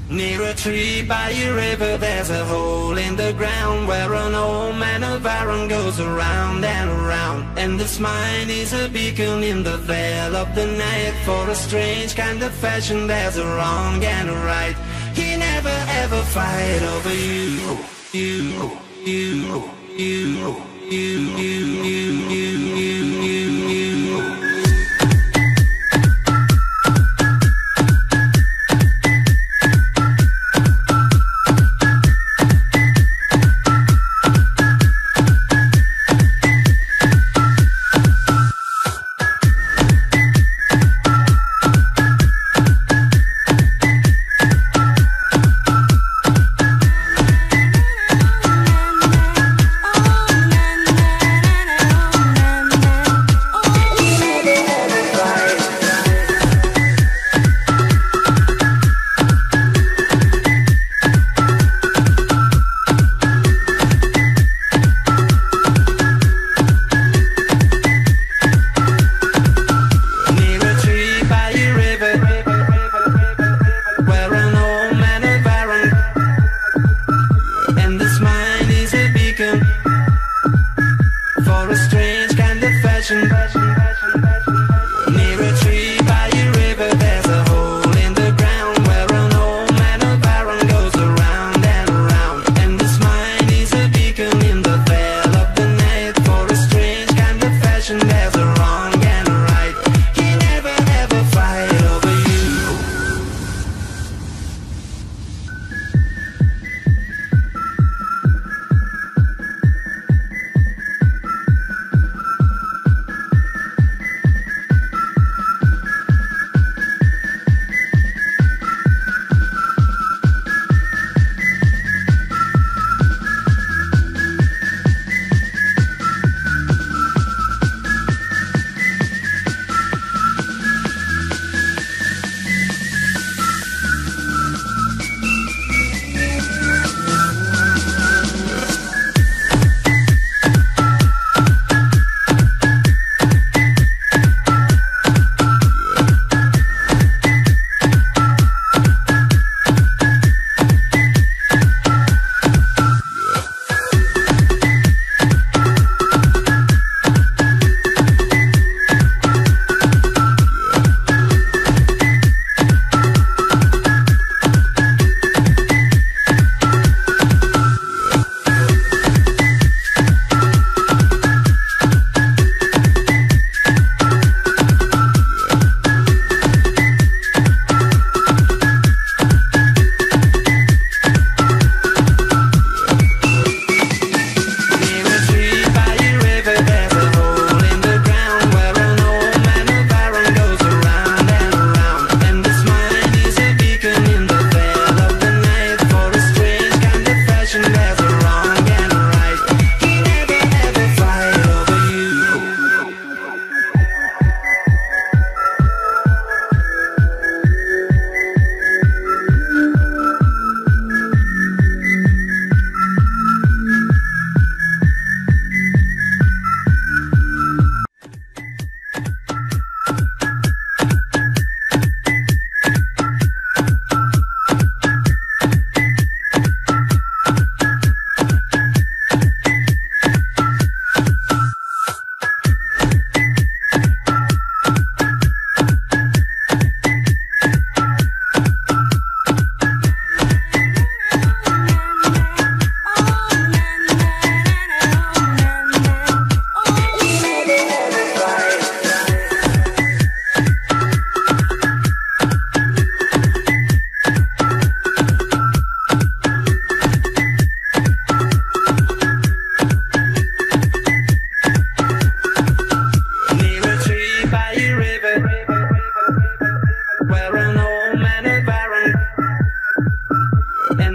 Near a tree by a river there's a hole in the ground where an old man of iron goes around and around. And this mine is a beacon in the veil of the night. For a strange kind of fashion there's a wrong and a right. He never ever fight over you, you, you, you, you, you. For a strange kind of fashion. Near a tree by a river there's a hole in the ground where an old man of iron goes around and around. And this mine is a beacon in the veil of the night. For a strange kind of fashion there's a wrong and a right. He never ever fight over you.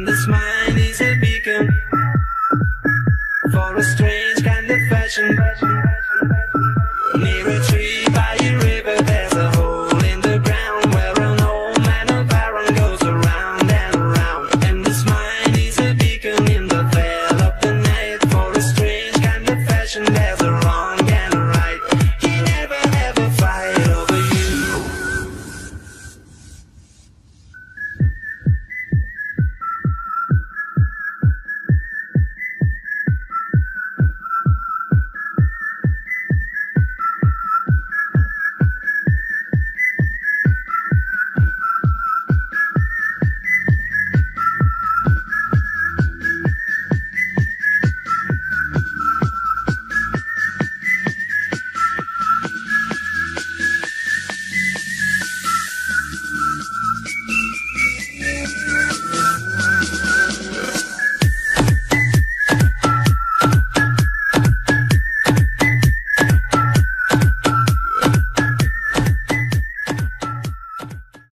For a strange kind of fashion.